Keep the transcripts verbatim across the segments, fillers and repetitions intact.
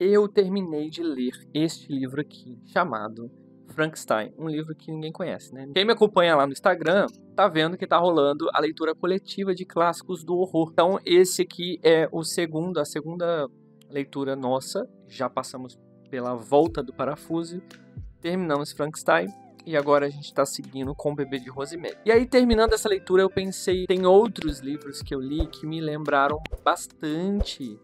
eu terminei de ler este livro aqui, chamado Frankenstein, um livro que ninguém conhece, né? Quem me acompanha lá no Instagram tá vendo que tá rolando a leitura coletiva de clássicos do horror. Então esse aqui é o segundo, a segunda leitura nossa. Já passamos pela Volta do Parafuso, terminamos Frankenstein e agora a gente tá seguindo com O Bebê de Rosemary. E aí, terminando essa leitura, eu pensei, tem outros livros que eu li que me lembraram bastante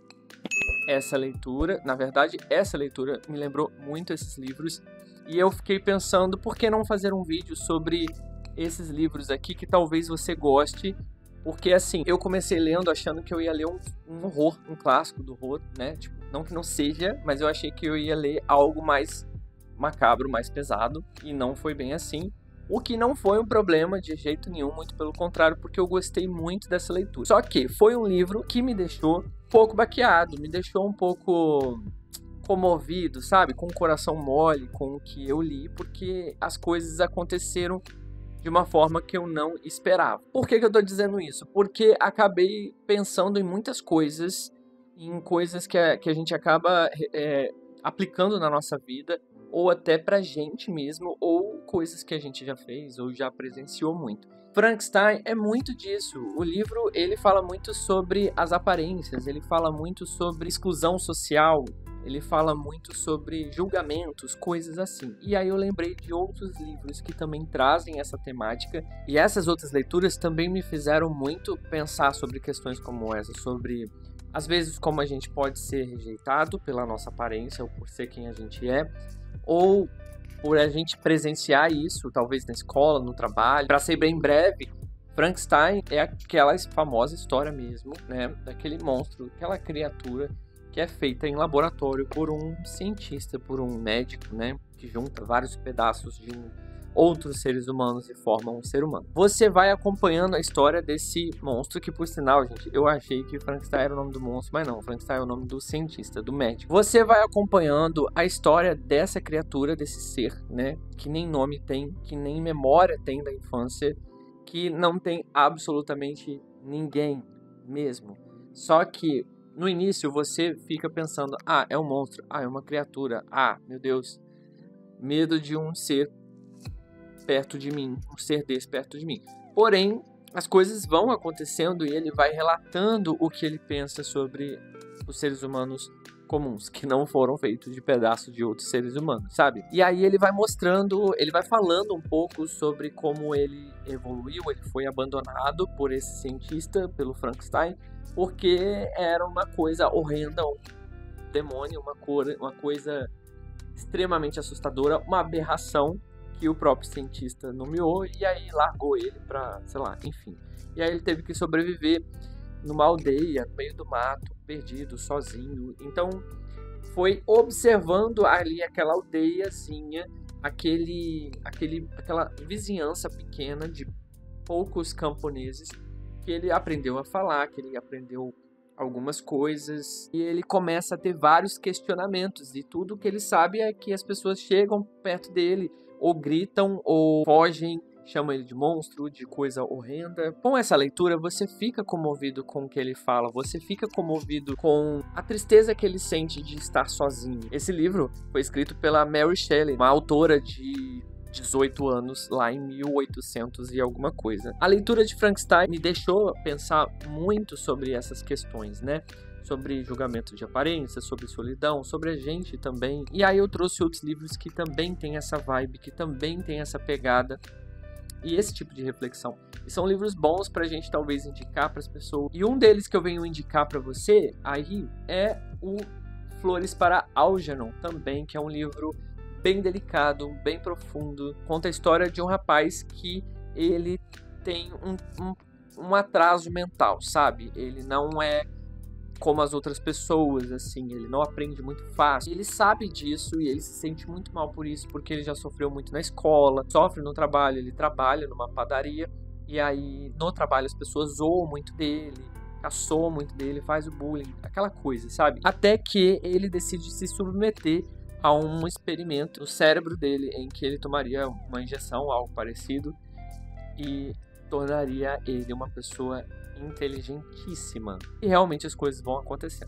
essa leitura. Na verdade, essa leitura me lembrou muito esses livros. E eu fiquei pensando, por que não fazer um vídeo sobre esses livros aqui que talvez você goste? Porque, assim, eu comecei lendo achando que eu ia ler um, um horror, um clássico do horror, né? Tipo, não que não seja, mas eu achei que eu ia ler algo mais macabro, mais pesado. E não foi bem assim. O que não foi um problema de jeito nenhum, muito pelo contrário, porque eu gostei muito dessa leitura. Só que foi um livro que me deixou um pouco baqueado, me deixou um pouco comovido, sabe? Com o coração mole com o que eu li, porque as coisas aconteceram de uma forma que eu não esperava. Por que que eu tô dizendo isso? Porque acabei pensando em muitas coisas, em coisas que a, que a gente acaba é, aplicando na nossa vida, ou até pra gente mesmo, ou coisas que a gente já fez, ou já presenciou muito. Frankenstein é muito disso. O livro, ele fala muito sobre as aparências, ele fala muito sobre exclusão social, ele fala muito sobre julgamentos, coisas assim. E aí eu lembrei de outros livros que também trazem essa temática. E essas outras leituras também me fizeram muito pensar sobre questões como essa. Sobre, às vezes, como a gente pode ser rejeitado pela nossa aparência ou por ser quem a gente é. Ou por a gente presenciar isso, talvez na escola, no trabalho. Para ser bem breve, Frankenstein é aquela famosa história mesmo, né? Daquele monstro, aquela criatura que é feita em laboratório por um cientista, por um médico, né, que junta vários pedaços de um, outros seres humanos e forma um ser humano. Você vai acompanhando a história desse monstro, que por sinal, gente, eu achei que Frankenstein era o nome do monstro, mas não, Frankenstein é o nome do cientista, do médico. Você vai acompanhando a história dessa criatura, desse ser, né, que nem nome tem, que nem memória tem da infância, que não tem absolutamente ninguém mesmo. Só que no início você fica pensando, ah, é um monstro, ah, é uma criatura, ah, meu Deus, medo de um ser perto de mim, um ser desse perto de mim. Porém, as coisas vão acontecendo e ele vai relatando o que ele pensa sobre os seres humanos comuns, que não foram feitos de pedaços de outros seres humanos, sabe? E aí ele vai mostrando, ele vai falando um pouco sobre como ele evoluiu, ele foi abandonado por esse cientista, pelo Frankenstein, porque era uma coisa horrenda, um demônio, uma, cor, uma coisa extremamente assustadora, uma aberração que o próprio cientista nomeou, e aí largou ele pra, sei lá, enfim. E aí ele teve que sobreviver numa aldeia, no meio do mato, perdido, sozinho. Então, foi observando ali aquela aldeiazinha, aquele, aquele, aquela vizinhança pequena de poucos camponeses, que ele aprendeu a falar, que ele aprendeu algumas coisas, e ele começa a ter vários questionamentos, e tudo que ele sabe é que as pessoas chegam perto dele, ou gritam, ou fogem, chamam ele de monstro, de coisa horrenda. Com essa leitura, você fica comovido com o que ele fala, você fica comovido com a tristeza que ele sente de estar sozinho. Esse livro foi escrito pela Mary Shelley, uma autora de dezoito anos, lá em mil e oitocentos e alguma coisa. A leitura de Frankenstein me deixou pensar muito sobre essas questões, né? Sobre julgamento de aparência, sobre solidão, sobre a gente também. E aí eu trouxe outros livros que também tem essa vibe, que também tem essa pegada e esse tipo de reflexão. E são livros bons pra gente talvez indicar para as pessoas. E um deles que eu venho indicar para você aí é o Flores para Algernon também, que é um livro bem delicado, bem profundo. Conta a história de um rapaz que ele tem um, um, um atraso mental, sabe? Ele não é como as outras pessoas, assim, ele não aprende muito fácil. Ele sabe disso e ele se sente muito mal por isso, porque ele já sofreu muito na escola, sofre no trabalho, ele trabalha numa padaria, e aí no trabalho as pessoas zoam muito dele, caçoam muito dele, faz o bullying, aquela coisa, sabe? Até que ele decide se submeter a um experimento no cérebro dele, em que ele tomaria uma injeção, algo parecido, e tornaria ele uma pessoa inteligentíssima. E realmente as coisas vão acontecendo.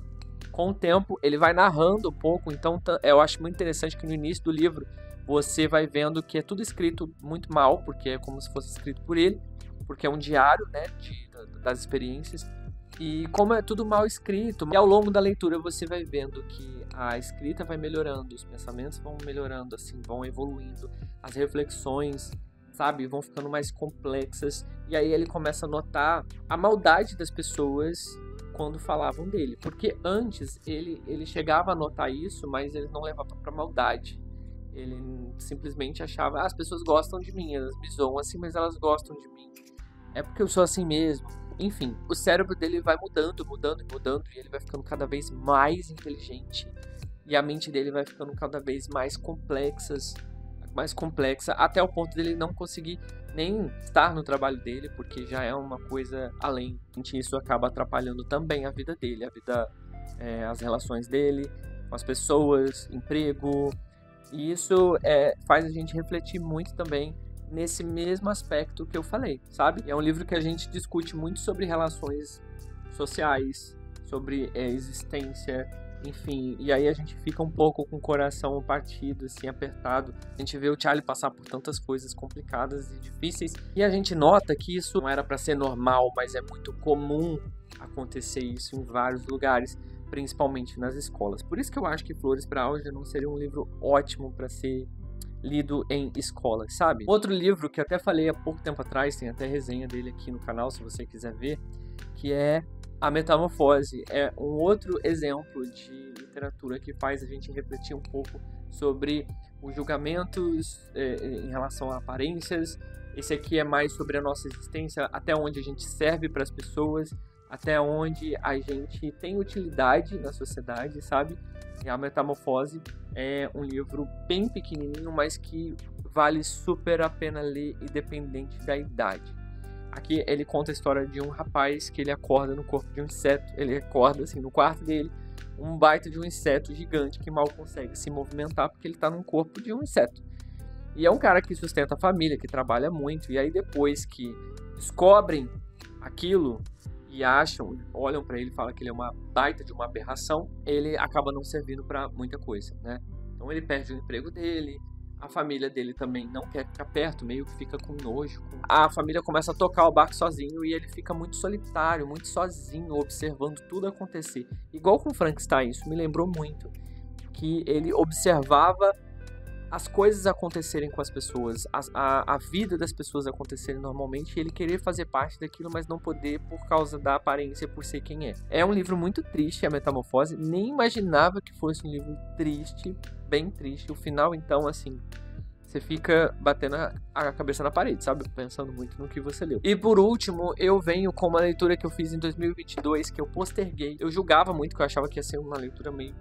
Com o tempo, ele vai narrando um pouco, então eu acho muito interessante que no início do livro você vai vendo que é tudo escrito muito mal, porque é como se fosse escrito por ele, porque é um diário, né, de, das experiências, e como é tudo mal escrito, e ao longo da leitura você vai vendo que a escrita vai melhorando, os pensamentos vão melhorando, assim, vão evoluindo, as reflexões, sabe, vão ficando mais complexas, e aí ele começa a notar a maldade das pessoas quando falavam dele, porque antes ele, ele chegava a notar isso, mas ele não levava pra maldade. Ele simplesmente achava, ah, as pessoas gostam de mim, elas me zoam assim, mas elas gostam de mim. É porque eu sou assim mesmo. Enfim, o cérebro dele vai mudando, mudando e mudando, e ele vai ficando cada vez mais inteligente. E a mente dele vai ficando cada vez mais complexas, mais complexa, até o ponto dele não conseguir nem estar no trabalho dele, porque já é uma coisa além. Isso acaba atrapalhando também a vida dele, a vida, é, as relações dele com as pessoas, emprego. E isso é, faz a gente refletir muito também nesse mesmo aspecto que eu falei, sabe? É um livro que a gente discute muito sobre relações sociais, sobre é, existência, enfim. E aí a gente fica um pouco com o coração partido, assim, apertado. A gente vê o Charlie passar por tantas coisas complicadas e difíceis. E a gente nota que isso não era para ser normal, mas é muito comum acontecer isso em vários lugares, principalmente nas escolas. Por isso que eu acho que Flores para Algernon não seria um livro ótimo para ser lido em escolas, sabe? Outro livro que eu até falei há pouco tempo atrás, tem até resenha dele aqui no canal, se você quiser ver, que é A Metamorfose. É um outro exemplo de literatura que faz a gente refletir um pouco sobre os julgamentos é, em relação a aparências. Esse aqui é mais sobre a nossa existência, até onde a gente serve para as pessoas, até onde a gente tem utilidade na sociedade, sabe? E A Metamorfose é um livro bem pequenininho, mas que vale super a pena ler, independente da idade. Aqui ele conta a história de um rapaz que ele acorda no corpo de um inseto. Ele acorda assim no quarto dele, um baita de um inseto gigante que mal consegue se movimentar porque ele está no corpo de um inseto. E é um cara que sustenta a família, que trabalha muito. E aí depois que descobrem aquilo e acham, olham para ele e falam que ele é uma baita de uma aberração, ele acaba não servindo para muita coisa, né? Então ele perde o emprego dele, a família dele também não quer ficar perto, meio que fica com nojo. A família começa a tocar o barco sozinho e ele fica muito solitário, muito sozinho, observando tudo acontecer. Igual com Frankenstein, isso me lembrou muito, que ele observava as coisas acontecerem com as pessoas, a, a, a vida das pessoas acontecerem normalmente, e ele querer fazer parte daquilo, mas não poder por causa da aparência, por ser quem é. É um livro muito triste, A Metamorfose, nem imaginava que fosse um livro triste, bem triste. O final, então, assim, você fica batendo a, a cabeça na parede, sabe? Pensando muito no que você leu. E por último, eu venho com uma leitura que eu fiz em dois mil e vinte e dois, que eu posterguei. Eu julgava muito, que eu achava que ia ser uma leitura meio,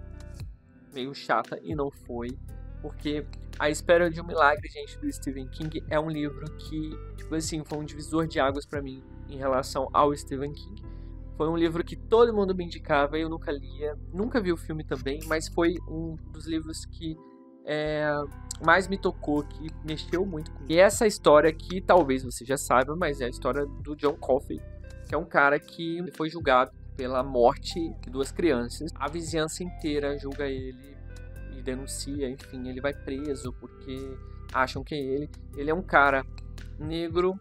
meio chata, e não foi. Porque A Espera de um Milagre, gente, do Stephen King, é um livro que, tipo assim, foi um divisor de águas pra mim em relação ao Stephen King. Foi um livro que todo mundo me indicava, eu nunca lia, nunca vi o filme também, mas foi um dos livros que é, mais me tocou, que mexeu muito comigo. E essa história aqui, talvez você já saiba, mas é a história do John Coffey, que é um cara que foi julgado pela morte de duas crianças. A vizinhança inteira julga ele, denuncia, enfim, ele vai preso porque acham que é ele. Ele é um cara negro,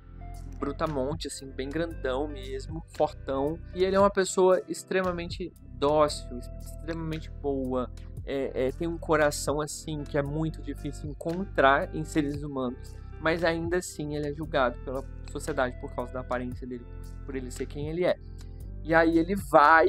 brutamonte, assim, bem grandão mesmo, fortão, e ele é uma pessoa extremamente dócil, extremamente boa, é, é, tem um coração, assim, que é muito difícil encontrar em seres humanos, mas ainda assim ele é julgado pela sociedade por causa da aparência dele, por ele ser quem ele é. E aí ele vai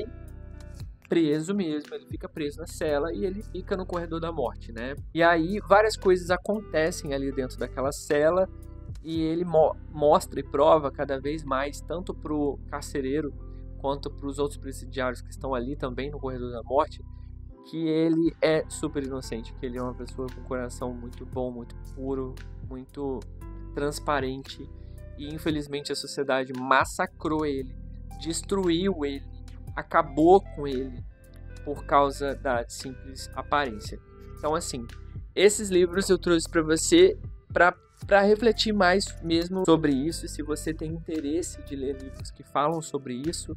preso mesmo, ele fica preso na cela e ele fica no corredor da morte, né? E aí várias coisas acontecem ali dentro daquela cela e ele mo mostra e prova cada vez mais, tanto pro carcereiro quanto pros outros presidiários que estão ali também no corredor da morte, que ele é super inocente, que ele é uma pessoa com um coração muito bom, muito puro, muito transparente, e infelizmente a sociedade massacrou ele, destruiu ele, acabou com ele por causa da simples aparência. Então, assim, esses livros eu trouxe para você para para refletir mais mesmo sobre isso. E se você tem interesse de ler livros que falam sobre isso,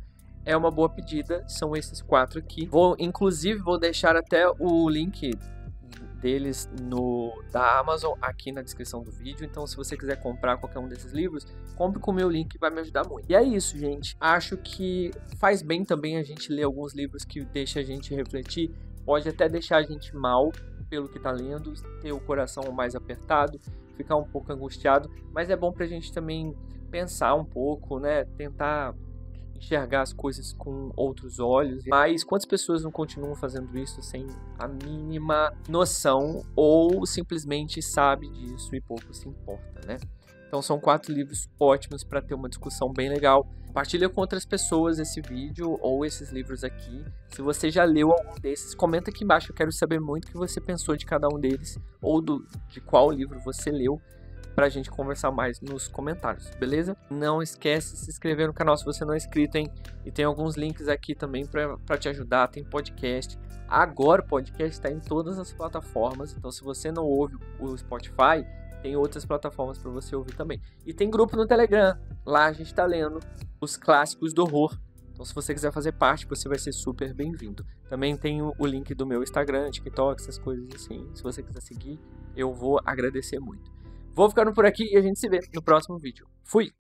é uma boa pedida. São esses quatro aqui. Vou, inclusive, vou deixar até o link deles no da Amazon aqui na descrição do vídeo. Então, se você quiser comprar qualquer um desses livros, compre com o meu link, vai me ajudar muito. E é isso, gente. Acho que faz bem também a gente ler alguns livros que deixa a gente refletir. Pode até deixar a gente mal pelo que tá lendo, ter o coração mais apertado, ficar um pouco angustiado, mas é bom pra gente também pensar um pouco, né? Tentar enxergar as coisas com outros olhos. Mas quantas pessoas não continuam fazendo isso sem a mínima noção ou simplesmente sabe disso e pouco se importa, né? Então são quatro livros ótimos para ter uma discussão bem legal. Compartilha com outras pessoas esse vídeo ou esses livros aqui. Se você já leu algum desses, comenta aqui embaixo. Eu quero saber muito o que você pensou de cada um deles ou do, de qual livro você leu, pra gente conversar mais nos comentários, beleza? Não esquece de se inscrever no canal se você não é inscrito, hein? E tem alguns links aqui também pra, pra te ajudar, tem podcast. Agora o podcast está em todas as plataformas, então se você não ouve o Spotify, tem outras plataformas para você ouvir também. E tem grupo no Telegram, lá a gente tá lendo os clássicos do horror. Então se você quiser fazer parte, você vai ser super bem-vindo. Também tem o, o link do meu Instagram, TikTok, essas coisas assim. Se você quiser seguir, eu vou agradecer muito. Vou ficando por aqui e a gente se vê no próximo vídeo. Fui!